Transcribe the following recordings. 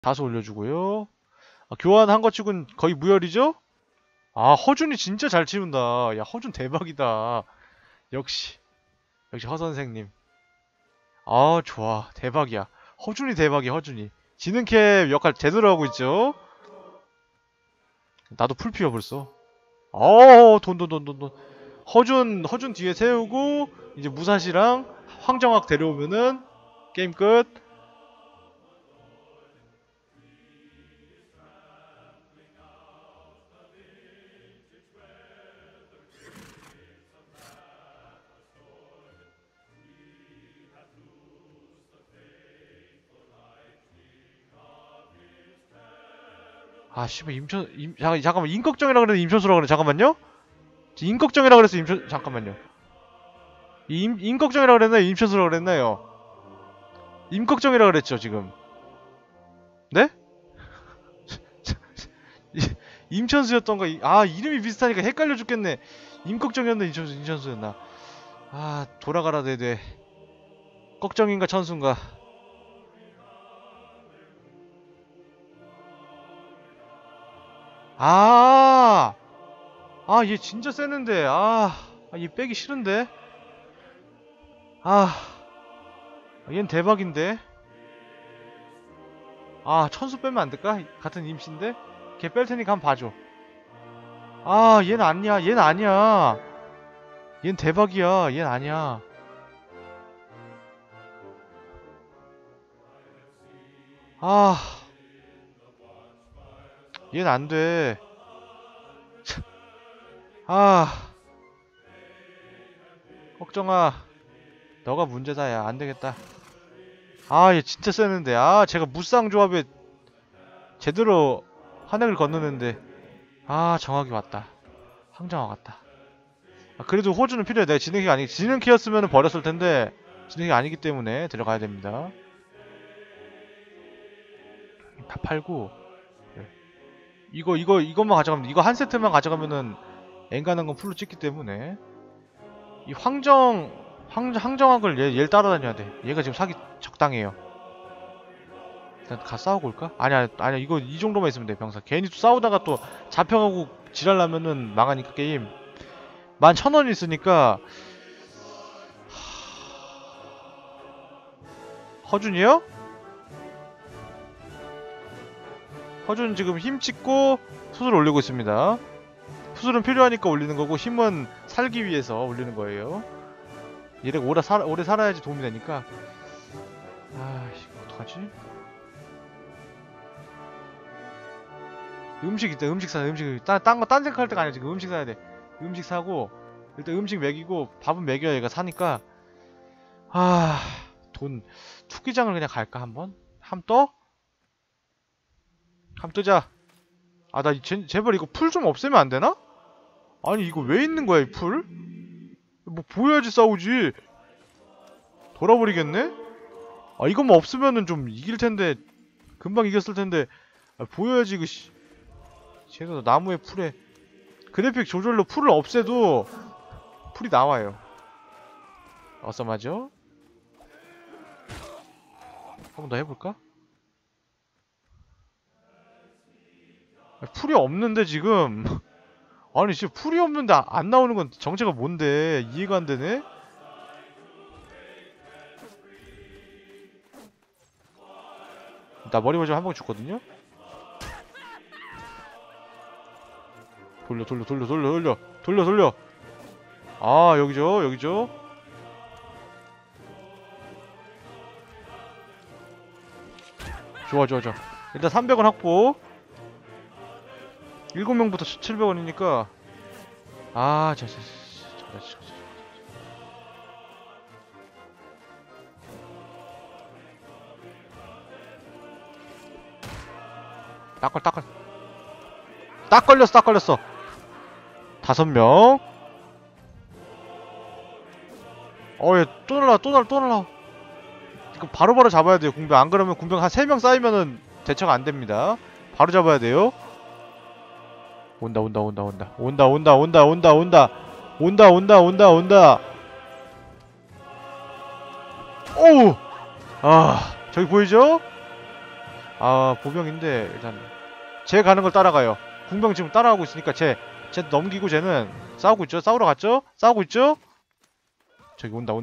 다소 올려주고요. 교환한 것 치곤 거의 무혈이죠? 허준이 진짜 잘 치운다. 야, 허준 대박이다. 역시 허 선생님. 좋아. 대박이야. 허준이 대박이야, 허준이. 지능캡 역할 제대로 하고 있죠? 나도 풀피어 벌써. 돈. 허준 뒤에 세우고, 이제 무사시랑 황정학 데려오면은, 게임 끝. 씨발, 잠깐만, 임꺽정이라 그랬는데 임천수라 그래. 잠깐만요? 임꺽정이라 그랬어, 잠깐만요. 임꺽정이라 그랬나요? 임천수라 그랬나요? 임꺽정이라 그랬죠, 지금. 네? 임천수였던가, 이름이 비슷하니까 헷갈려 죽겠네. 임꺽정이었나, 임천수였나. 돌아가라, 내뇌. 걱정인가, 천수인가. 얘 진짜 세는데. 얘 빼기 싫은데. 얜 대박인데. 천수 빼면 안 될까? 같은 임신데? 걔 뺄 테니까 한번 봐줘. 얘는 아니야. 얘는 아니야. 얜 대박이야. 얜 아니야. 얘는 안 돼. 걱정아. 너가 문제다, 야. 안 되겠다. 얘 진짜 세는데. 제가 무쌍 조합에 제대로 한획을 건너는데. 정확히 왔다. 황정화 같다. 그래도 호주는 필요해. 내가 지능키가 아니, 지능키였으면 버렸을 텐데, 지능키가 아니기 때문에 데려가야 됩니다. 다 팔고. 네. 이것만 가져가면, 이거 한 세트만 가져가면은, 엔가는 건 풀로 찍기 때문에. 이 황정학을 얘를 따라다녀야 돼. 얘가 지금 사기 적당해요. 일단 가 싸우고 올까? 아니야, 이거 이 정도만 있으면 돼, 병사. 괜히 또 싸우다가 또 잡혀가고 지랄나면은 망하니까 게임. 11,000원 있으니까. 허준이요? 허준 지금 힘 찍고 수술 올리고 있습니다. 수술은 필요하니까 올리는 거고, 힘은 살기 위해서 올리는 거예요. 얘네가 오래 살아야지 도움이 되니까. 이거 어떡하지? 음식 있다. 음식 사. 딴 생각할 때가 아니야. 지금 음식 사야 돼. 음식 사고, 일단 음식 먹이고, 밥은 먹여야 얘가 사니까. 돈. 투기장을 그냥 갈까, 한번? 떠? 뜨자. 제발 이거 풀 좀 없애면 안 되나? 아니, 이거 왜 있는 거야, 이 풀? 뭐, 보여야지 싸우지. 돌아버리겠네? 이것만 없으면은 좀 이길 텐데. 금방 이겼을 텐데. 보여야지, 이거, 씨. 쟤도 나무에 풀에. 그래픽 조절로 풀을 없애도 풀이 나와요. 어썸하죠? 한 번 더 해볼까? 풀이 없는데 지금. 아니 진짜 풀이 없는데 안 나오는 건 정체가 뭔데. 이해가 안 되네? 나 머리 맞으면 한 방 죽거든요? 돌려. 여기죠. 좋아. 일단 300원 확보. 7명부터 700원이니까. 딱 걸렸어. 5명. 얘 또 날라. 이거 바로바로 잡아야 돼요, 궁병. 안 그러면 궁병 한 3명 쌓이면은 대처가 안 됩니다. 바로 잡아야 돼요. 온다. 어우! 저기 보이죠? 아, 보병인데 일단 쟤 가는 걸 따라가요. 궁병 지금 따라가고 있으니까 쟤 넘기고 쟤는 싸우고 있죠. 싸우러 갔죠? 싸우고 있죠? 저기 온다.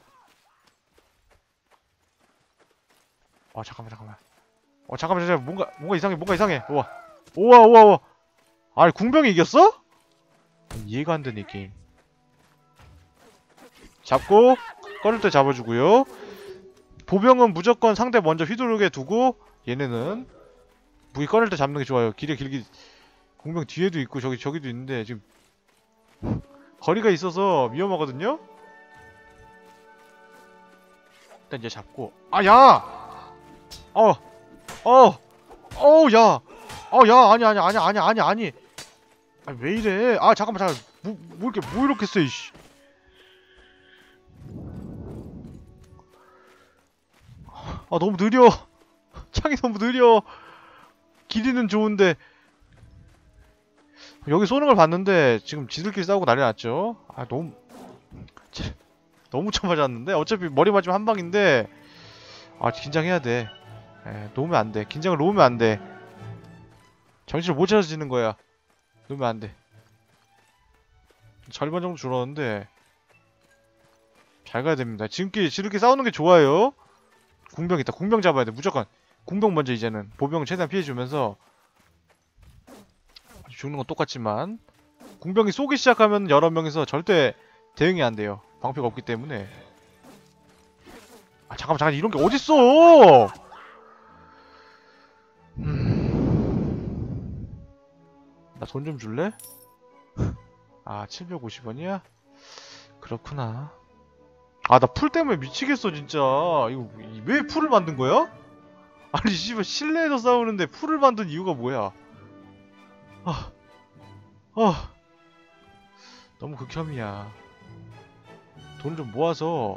잠깐만. 잠깐만. 뭔가 이상해. 우와. 아니, 궁병이 이겼어? 이해가 안 되네, 이 게임. 잡고 꺼낼 때 잡아주고요. 보병은 무조건 상대 먼저 휘두르게 두고 얘네는 무기 꺼낼 때 잡는 게 좋아요. 길게 공병 뒤에도 있고 저기도 있는데 지금 거리가 있어서 위험하거든요. 일단 이제 잡고 야! 아니. 아니, 왜 이래? 잠깐만. 뭐 이렇게 세, 이씨. 너무 느려. 창이 너무 느려. 길이는 좋은데. 여기 쏘는 걸 봤는데 지금 지들끼리 싸우고 난리 났죠? 너무 쳐맞았는데? 어차피 머리 맞으면 한 방인데. 긴장해야 돼. 놓으면 안 돼. 긴장을 놓으면 안 돼. 정신을 못 차려서 지는 거야. 놓으면 안 돼. 절반 정도 줄었는데 잘 가야 됩니다. 지들끼리 싸우는 게 좋아요. 궁병 있다. 궁병 잡아야 돼. 무조건. 궁병 먼저 이제는. 보병 최대한 피해주면서. 죽는 건 똑같지만 궁병이 쏘기 시작하면 여러 명이서 절대 대응이 안 돼요. 방패가 없기 때문에. 잠깐만. 이런 게 어딨어! 나 돈 좀 줄래? 750원이야? 그렇구나. 나 풀 때문에 미치겠어, 진짜. 이거 왜 풀을 만든 거야? 아니, 씨발, 실내에서 싸우는데 풀을 만든 이유가 뭐야? 너무 극혐이야. 돈 좀 모아서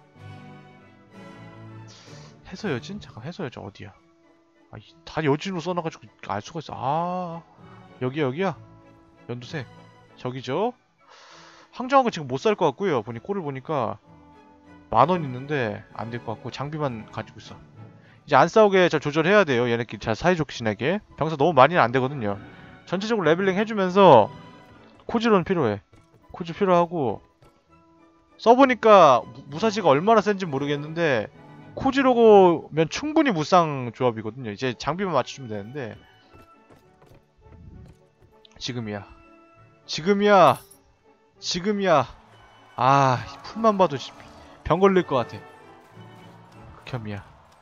해서여진? 잠깐, 해서여진 어디야? 다 여진으로 써놔가지고 알 수가 있어. 여기야? 연두색. 저기죠? 항정하고 지금 못 살 것 같고요. 꼴을 보니까 10,000원 있는데 안 될 것 같고 장비만 가지고 있어. 이제 안 싸우게 잘 조절해야 돼요. 얘네끼리 잘 사이좋게 지내게. 병사 너무 많이는 안 되거든요. 전체적으로 레벨링 해주면서 코지로는 필요해. 코지 필요하고 써보니까 무사시가 얼마나 센지 모르겠는데 코지로면 충분히 무쌍 조합이거든요. 이제 장비만 맞춰주면 되는데 지금이야. 풀만 봐도 병 걸릴 것 같아. 극혐이야.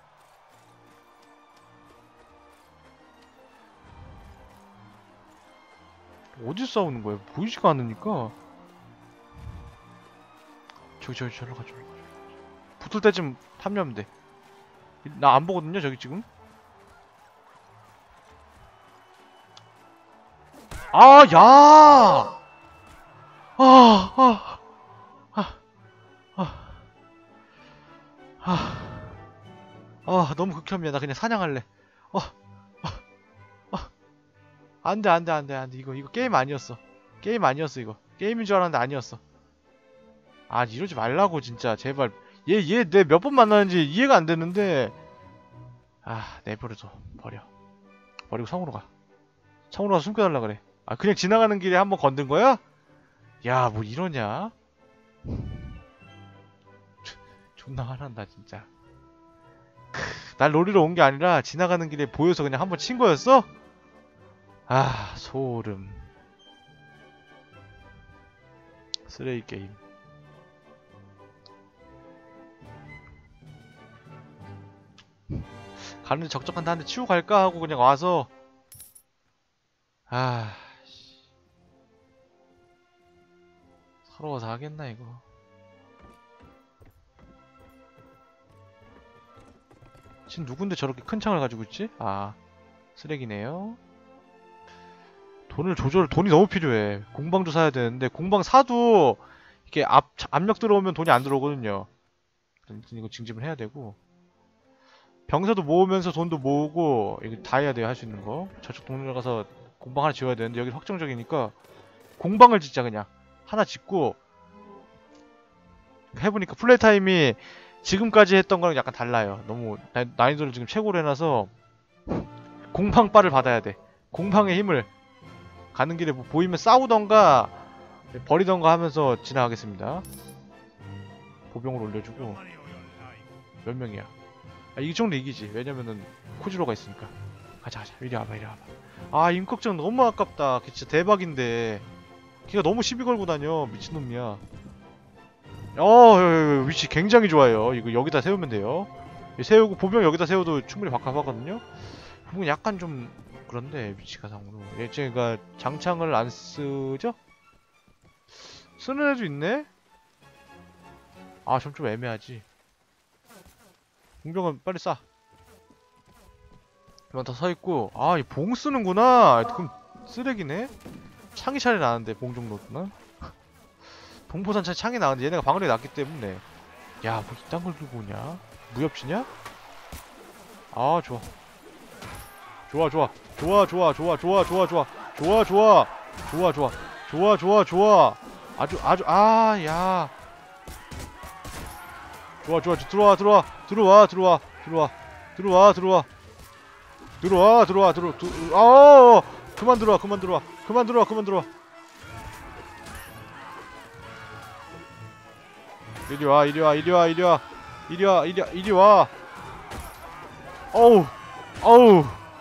어디서 싸우는 거야? 보이지가 않으니까. 저리로 가. 붙을 때쯤 탐려하면 돼. 나 안 보거든요, 저기 지금. 야! 너무 극혐이야. 나 그냥 사냥할래. 안 돼. 이거 게임 아니었어. 이거. 게임인 줄 알았는데 아니었어. 이러지 말라고, 진짜. 제발. 얘 내 몇 번 만나는지 이해가 안 되는데. 내버려둬. 버리고 성으로 가. 성으로 가서 숨겨달라 그래. 그냥 지나가는 길에 한번 건든 거야? 야, 뭐 이러냐? 존나 화난다, 진짜. 날 노리러 온 게 아니라 지나가는 길에 보여서 그냥 한번 친 거였어? 소름. 쓰레기 게임. 가는데 적적한데 한 대 치고 갈까 하고 그냥 와서 서러워서 하겠나 이거. 지금 누군데 저렇게 큰 창을 가지고 있지? 쓰레기네요. 돈이 너무 필요해. 공방도 사야 되는데 공방 사도 이렇게 압력 들어오면 돈이 안 들어오거든요. 이거 징집을 해야 되고 병사도 모으면서 돈도 모으고 이거 다 해야 돼요. 할 수 있는 거. 저쪽 동네에 가서 공방 하나 지어야 되는데 여기 확정적이니까 공방을 짓자. 그냥 하나 짓고 해보니까 플레이 타임이 지금까지 했던 거랑 약간 달라요. 너무 난이도를 지금 최고로 해놔서 공방빨을 받아야 돼. 공방의 힘을. 가는 길에 뭐 보이면 싸우던가 버리던가 하면서 지나가겠습니다. 보병을 올려주고. 몇 명이야? 아, 이 정도 이기지. 왜냐면은 코지로가 있으니까. 가자 가자. 이리 와봐 이리 와봐. 아, 임꺽정 너무 아깝다. 걔 진짜 대박인데. 걔가 너무 시비 걸고 다녀. 미친놈이야. 위치 굉장히 좋아요. 이거 여기다 세우면 돼요. 세우고 보병 여기다 세워도 충분히 박합하거든요. 보병 약간 좀 그런데 위치가 상으로. 얘 제가 장창을 안 쓰죠? 쓰는 애도 있네? 아, 좀 애매하지. 공병은 빨리 쏴. 이만 다 서있고. 아, 이 봉 쓰는구나. 그럼 쓰레기네? 창이 차례 나는데 봉 정도구나. 동포산 차이 창이 나는데 얘네가 방어력이 낮기 때문에. 야, 뭐 이딴 걸 들고 오냐? 무협지냐? 아, 좋아. 좋아 좋아 좋아 좋아 좋아 좋아 좋아 좋아 좋아 좋아 좋아 좋아 좋아 좋아 좋아 아주 야 좋아 좋아 들어와 들어와 들어와 들어와 들어와 들어와 들어와 들어와 들어와 들어와 그만 들어와 그만 들어와 그만 들어와 그만 들어와 이리 와 이리 와 이리 와 이리 와 이리 와 이리 와 어우 어우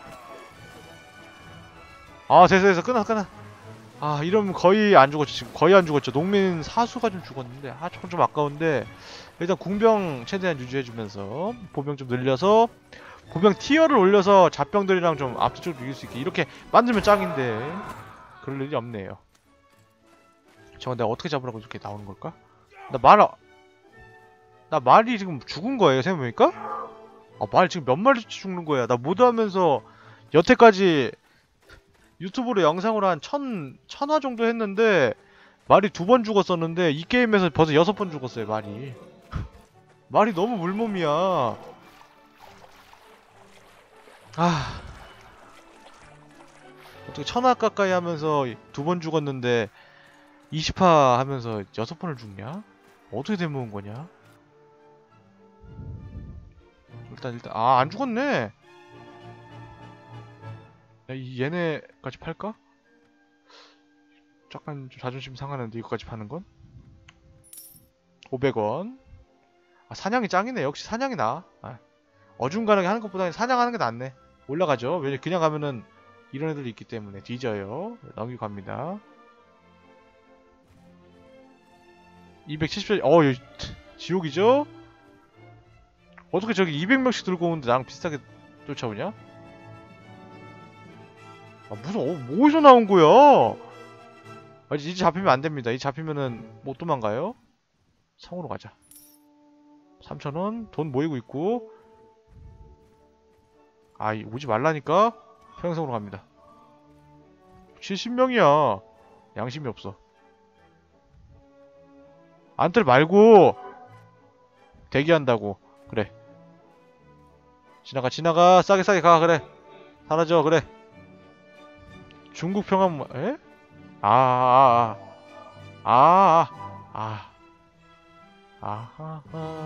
아 됐어 끊어 아 이러면 거의 안 죽었죠. 지금 거의 안 죽었죠. 농민 사수가 좀 죽었는데 아 저건 좀 아까운데 일단 궁병 최대한 유지해주면서 보병 좀 늘려서 보병 티어를 올려서 잡병들이랑 좀 압도적으로 이길 수 있게 이렇게 만들면 짱인데 그럴 일이 없네요. 저건 내가 어떻게 잡으라고 이렇게 나오는 걸까? 나 말이 지금 죽은 거예요 생각해보니까? 아 말 지금 몇 마리씩 죽는 거야. 나 모드하면서 여태까지 유튜브로 영상으로 한 1000화 정도 했는데 말이 2번 죽었었는데 이 게임에서 벌써 6번 죽었어요 말이. 말이 너무 물몸이야. 아 어떻게 1000화 가까이 하면서 2번 죽었는데 20화 하면서 6번을 죽냐? 어떻게 된 모은 거냐? 일단 아 안 죽었네. 야, 얘네까지 팔까? 약간 좀 자존심 상하는데 이거까지 파는 건? 500원. 아, 사냥이 짱이네. 역시 사냥이 나아. 아, 어중간하게 하는 것보다는 사냥하는 게 낫네. 올라가죠. 왜냐 그냥 가면은 이런 애들이 있기 때문에 뒤져요. 넘기고 갑니다. 270점. 여기 지옥이죠? 어떻게 저기 200명씩 들고 오는데 나랑 비슷하게 쫓아오냐? 아, 무슨 어디서 나온 거야? 아, 이제 잡히면 안 됩니다. 이제 잡히면은 못 도망가요. 성으로 가자. 3,000원 돈 모이고 있고. 아, 오지 말라니까. 평양성으로 갑니다. 70명이야. 양심이 없어. 안뜰 말고 대기한다고. 그래. 지나가 싸게 가. 그래. 사라져. 그래. 중국 평화 에? 아, 아, 아, 아, 아, 아,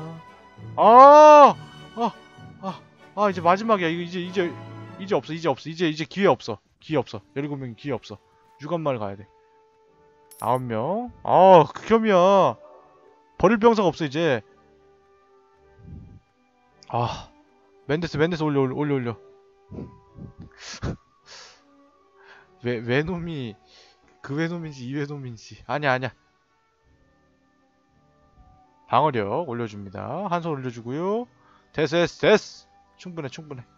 아, 아, 아, 아, 이제 마지막이야. 이제 없어. 이제 기회 없어. 17명 기회 없어. 유관마을 가야 돼. 9명. 아, 극혐이야. 버릴 병사가 없어 이제. 아, 멘데스 올려. 외놈이 그 외놈인지 이 외놈인지 아니야. 방어력 올려줍니다. 한 손 올려주고요. 됐어. 충분해.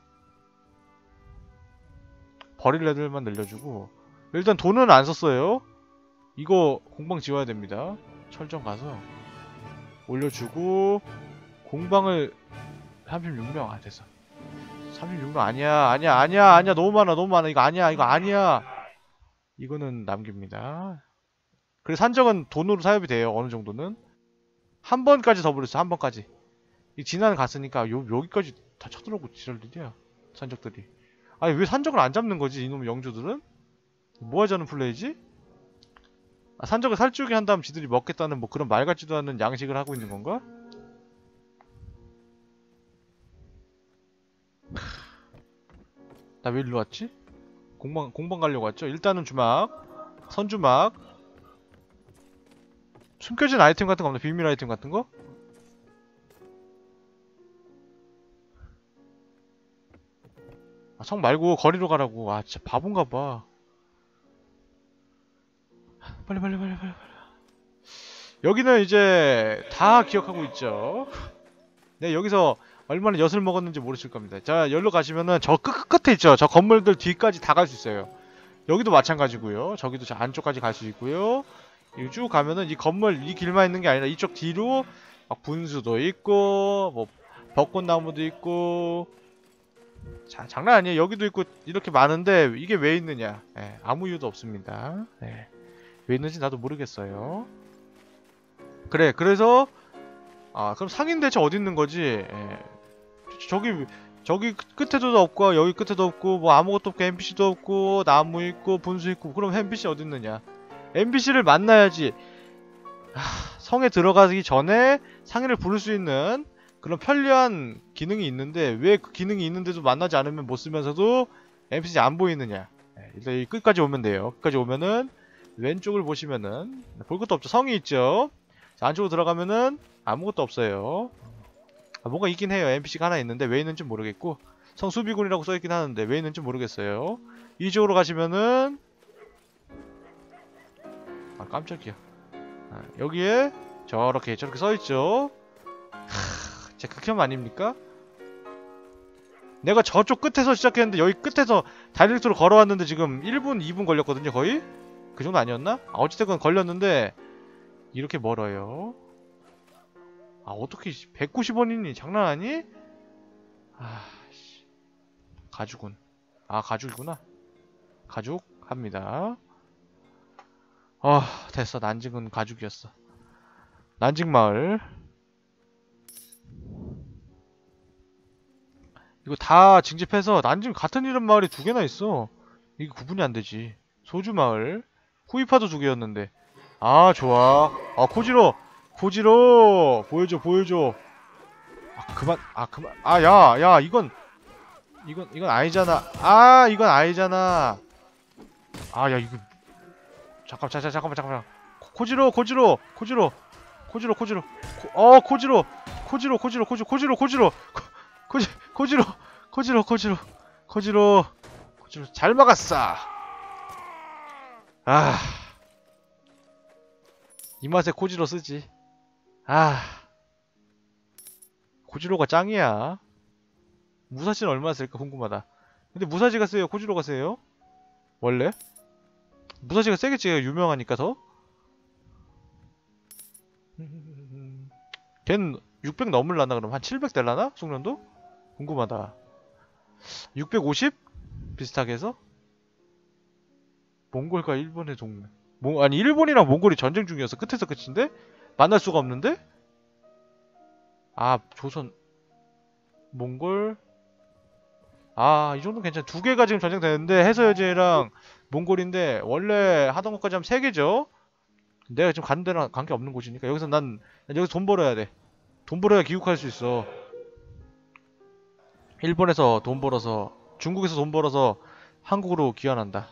버릴 애들만 늘려주고 일단 돈은 안 썼어요. 이거 공방 지워야 됩니다. 철전 가서 올려주고 공방을 36명 아 됐어. 36명 아니야. 너무 많아. 이거 아니야. 이거는 남깁니다. 그리고 산적은 돈으로 사협이 돼요. 어느 정도는. 한 번까지 더 버렸어. 한 번까지. 이 진화는 갔으니까 여기까지 다 쳐들어오고 지랄들이야. 산적들이. 아니 왜 산적을 안 잡는 거지 이놈의 영주들은? 뭐 하자는 플레이지? 아, 산적을 살찌우게 한 다음 지들이 먹겠다는 뭐 그런 말 같지도 않은 양식을 하고 있는 건가? 나 왜 일로 왔지? 공방 가려고 왔죠? 일단은 주막, 선주막, 숨겨진 아이템 같은 거 없나? 비밀 아이템 같은 거? 아, 성 말고 거리로 가라고. 아, 진짜 바본가 봐. 빨리. 여기는 이제 다 기억하고 있죠. 네, 여기서 얼마나 엿을 먹었는지 모르실 겁니다. 자, 여기로 가시면은 저 끝에 있죠. 저 건물들 뒤까지 다 갈 수 있어요. 여기도 마찬가지고요. 저기도 저 안쪽까지 갈 수 있고요. 여기 쭉 가면은 이 건물 이 길만 있는 게 아니라 이쪽 뒤로 막 분수도 있고 뭐 벚꽃나무도 있고 자, 장난 아니에요. 여기도 있고 이렇게 많은데 이게 왜 있느냐? 예, 아무 이유도 없습니다. 예, 왜 있는지 나도 모르겠어요. 그래, 그래서 아, 그럼 상인 대체 어디 있는 거지? 예, 저기 끝에도 없고 여기 끝에도 없고 뭐 아무것도 없고 NPC도 없고 나무 있고 분수 있고 그럼 NPC 어디 있느냐? NPC를 만나야지. 성에 들어가기 전에 상인을 부를 수 있는 그런 편리한 기능이 있는데 왜 그 기능이 있는데도 만나지 않으면 못 쓰면서도 NPC 안 보이느냐? 일단 이 끝까지 오면 돼요. 끝까지 오면은 왼쪽을 보시면은 볼 것도 없죠. 성이 있죠. 자, 안쪽으로 들어가면은 아무것도 없어요. 아, 뭔가 있긴 해요. NPC가 하나 있는데 왜 있는지 모르겠고 성수비군이라고 써있긴 하는데 왜 있는지 모르겠어요. 이쪽으로 가시면은 아, 깜짝이야. 아, 여기에 저렇게 써있죠. 제 극혐 아닙니까? 내가 저쪽 끝에서 시작했는데 여기 끝에서 다이렉트로 걸어왔는데 지금 1분, 2분 걸렸거든요, 거의? 그 정도 아니었나? 아, 어찌됐건 걸렸는데 이렇게 멀어요. 아, 어떻게 190원이니? 장난하니? 아, 씨. 가죽은. 아, 가죽이구나. 가죽 합니다. 아, 됐어. 난징은 가죽이었어. 난징마을. 이거 다 징집해서 난징 같은 이름 마을이 두 개나 있어. 이게 구분이 안 되지. 소주마을. 후이파도 두 개였는데. 아, 좋아. 아, 코지로 보여줘. 아, 그만. 아, 야, 이건 아니잖아. 아, 이건 아니잖아. 아, 야, 이거 잠깐만. 코지로. 잘 막았어. 아, 이 맛에 코지로 쓰지. 아, 코지로가 짱이야. 무사시는 얼마나 쓸까 궁금하다. 근데 무사시가 세요? 코지로가 세요? 원래? 무사시가 세겠지. 유명하니까 더? 걘 600 넘을라나 그럼? 한 700 될라나? 숙련도? 궁금하다. 650? 비슷하게 해서? 몽골과 일본의 동맹. 아니 일본이랑 몽골이 전쟁 중이어서 끝에서 끝인데? 만날 수가 없는데? 아, 조선 몽골 아, 이 정도는 괜찮아. 두 개가 지금 전쟁되는데 해서여제랑 몽골인데 원래 하던 것까지 하면 세 개죠? 내가 지금 가는 데랑 관계없는 곳이니까 여기서 난 여기서 돈 벌어야 돼. 돈 벌어야 귀국할 수 있어. 일본에서 돈 벌어서 중국에서 돈 벌어서 한국으로 귀환한다.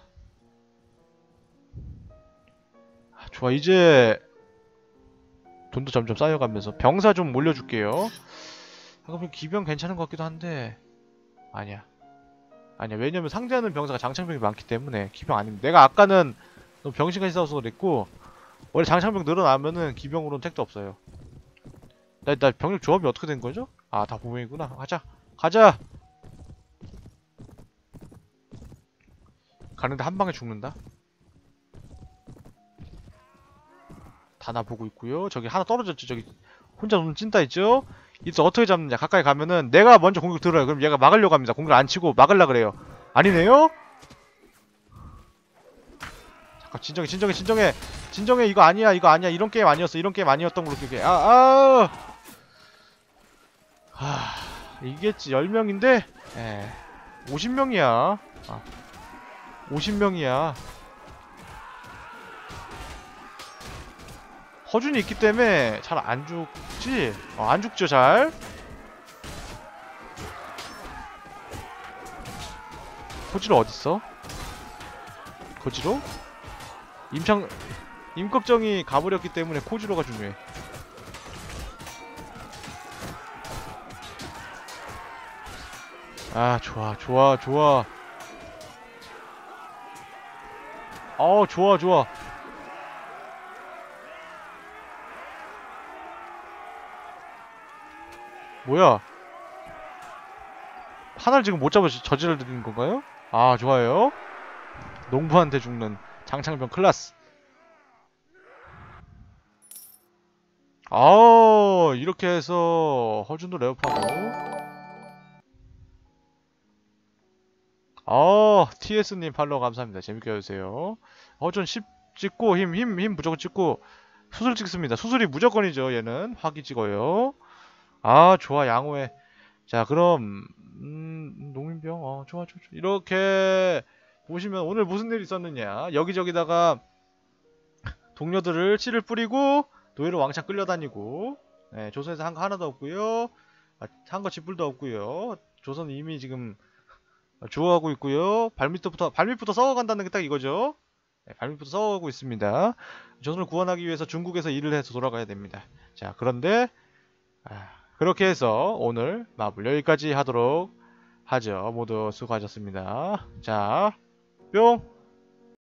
아, 좋아. 이제 돈도 점점 쌓여가면서 병사 좀 올려줄게요. 잠깐만 기병 괜찮은 것 같기도 한데 아니야. 왜냐면 상대하는 병사가 장창병이 많기 때문에 기병 아닙니다. 내가 아까는 너무 병신같이 싸워서 그랬고 원래 장창병 늘어나면은 기병으로는 택도 없어요. 나 병력 조합이 어떻게 된 거죠? 아, 다 보명이구나. 가자. 가는데 한 방에 죽는다. 다 나 보고 있고요. 저기 하나 떨어졌죠. 저기 혼자 노는 찐따 있죠? 이때 어떻게 잡느냐. 가까이 가면은 내가 먼저 공격 들어요. 그럼 얘가 막으려고 합니다. 공격 안 치고 막으려 그래요. 아니네요? 잠깐 진정해. 이거 아니야. 이런 게임 아니었어. 이런 게임 아니었던 걸로 기억해. 이겠지. 10명인데 50명이야. 50명이야. 허준이 있기 때문에 잘 안 죽지? 안 죽죠, 잘? 코지로 어딨어? 코지로? 임꺽정이 가버렸기 때문에 코지로가 중요해. 아, 좋아, 좋아, 좋아. 좋아, 좋아. 뭐야? 하나를 지금 못 잡아 저지를 드리는 건가요? 아, 좋아요. 농부한테 죽는 장창병 클라스. 이렇게 해서 허준도 레오파고. TS님 팔로우 감사합니다. 재밌게 해주세요. 허준 10 찍고 힘 무조건 찍고 수술 찍습니다. 수술이 무조건이죠. 얘는 화기 찍어요. 좋아 양호해. 자 그럼 농민병 좋아 좋아 좋아. 이렇게 보시면 오늘 무슨 일이 있었느냐, 여기저기다가 동료들을 씨를 뿌리고 노예로 왕창 끌려다니고, 네, 조선에서 한 거 하나도 없고요. 한 거 짓불도 없고요. 조선은 이미 지금 주워가고 있고요. 발밑부터 썩어간다는 게 딱 이거죠. 네, 발밑부터 썩어가고 있습니다. 조선을 구원하기 위해서 중국에서 일을 해서 돌아가야 됩니다. 자 그런데 그렇게 해서 오늘 마블 여기까지 하도록 하죠. 모두 수고하셨습니다. 자, 뿅!